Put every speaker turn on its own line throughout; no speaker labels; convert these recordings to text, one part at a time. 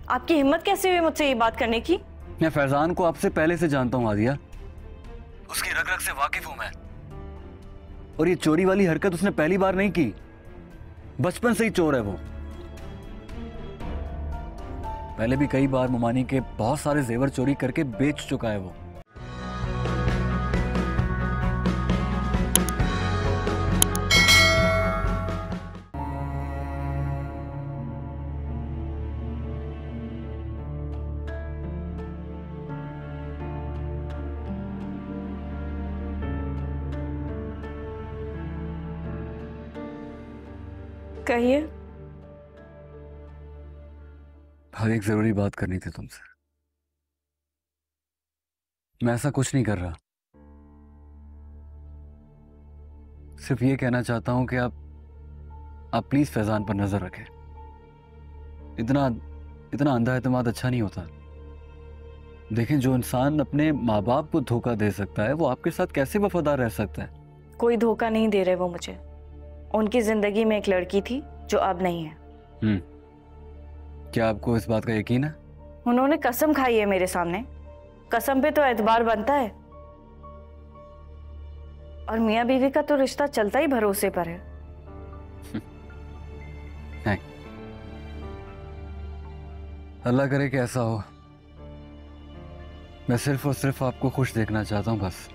आपकी हिम्मत कैसे हुई मुझसे ये बात करने की?
मैं फैजान को आपसे पहले से जानता हूँ आदिया, उसकी रग रग से वाकिफ हूं मैं। और ये चोरी वाली हरकत उसने पहली बार नहीं की, बचपन से ही चोर है वो। पहले भी कई बार मुमानी के बहुत सारे जेवर चोरी करके बेच चुका है वो।
कहिए।
हर एक जरूरी बात करनी थी तुमसे। मैं ऐसा कुछ नहीं कर रहा, सिर्फ ये कहना चाहता हूं कि आप प्लीज फैजान पर नजर रखें। इतना अंधा एतमाद अच्छा नहीं होता। देखें, जो इंसान अपने माँ बाप को धोखा दे सकता है वो आपके साथ कैसे वफादार रह सकता है?
कोई धोखा नहीं दे रहे वो मुझे। उनकी जिंदगी में एक लड़की थी जो अब नहीं है।
क्या आपको इस बात का यकीन है?
उन्होंने कसम खाई है मेरे सामने। कसम पे तो एतबार बनता है। और मियाँ बीवी का तो रिश्ता चलता ही भरोसे पर है।
नहीं, अल्लाह करे कि ऐसा हो। मैं सिर्फ और सिर्फ आपको खुश देखना चाहता हूं बस।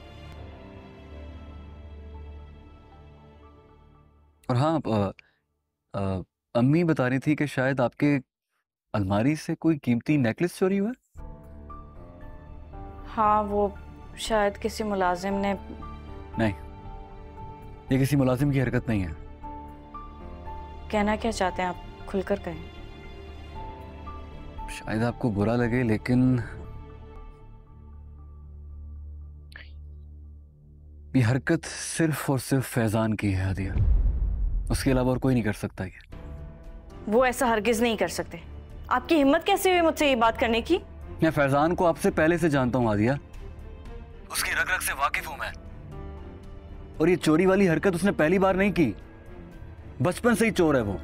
और हाँ, अम्मी बता रही थी कि शायद आपके अलमारी से कोई कीमती नेकलेस चोरी हुआ।
हाँ, वो शायद किसी मुलाजिम ने।
नहीं, ये किसी मुलाजिम की हरकत नहीं है।
कहना क्या चाहते हैं आप? खुलकर कहें।
शायद आपको बुरा लगे, लेकिन ये हरकत सिर्फ और सिर्फ फैजान की है आदिया। उसके अलावा और कोई नहीं कर सकता ये।
वो ऐसा हरगिज नहीं कर सकते। आपकी हिम्मत कैसे हुई मुझसे ये बात करने की?
मैं फैजान को आपसे पहले से जानता हूं आदिया, उसकी रग रग से वाकिफ हूं मैं। और ये चोरी वाली हरकत उसने पहली बार नहीं की, बचपन से ही चोर है वो।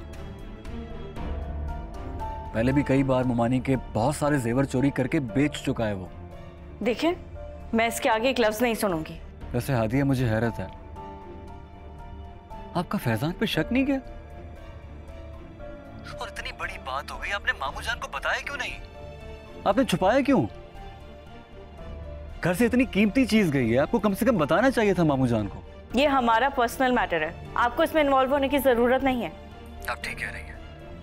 पहले भी कई बार मुमानी के बहुत सारे जेवर चोरी करके बेच चुका है वो।
देखें, मैं इसके आगे एक लफ्ज नहीं सुनूंगी।
वैसे हादिया, मुझे हैरत है, आपका फैजान पे शक नहीं गया? और इतनी बड़ी बात हो गई, आपने मामू जान को बताया क्यों नहीं? आपने छुपाया क्यों? घर से इतनी कीमती चीज गई है, आपको कम से कम बताना चाहिए था मामू जान को।
ये हमारा पर्सनल मैटर है, आपको इसमें इन्वॉल्व होने की जरूरत नहीं है।
आप ठीक कह रही हैं,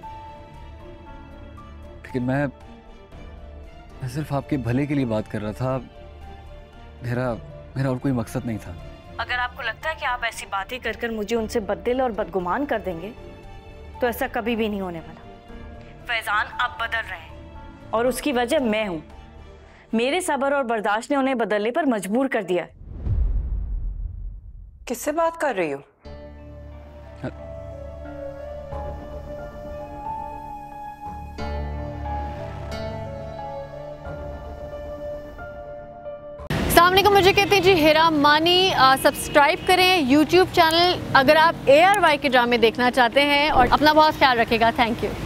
लेकिन मैं सिर्फ आपके भले के लिए बात कर रहा था। मेरा और कोई मकसद नहीं था।
अगर आपको लगता है कि आप ऐसी बातें कर कर मुझे उनसे बददिल और बदगुमान कर देंगे, तो ऐसा कभी भी नहीं होने वाला। फैजान अब बदल रहे हैं और उसकी वजह मैं हूं। मेरे सब्र और बर्दाश्त ने उन्हें बदलने पर मजबूर कर दिया।
किससे बात कर रही हो?
अस्सलामुअलैकुम, मुझे कहते हैं जी हिरा मानी। सब्सक्राइब करें YouTube चैनल अगर आप ARY के ड्रामे देखना चाहते हैं, और अपना बहुत ख्याल रखिएगा। Thank you.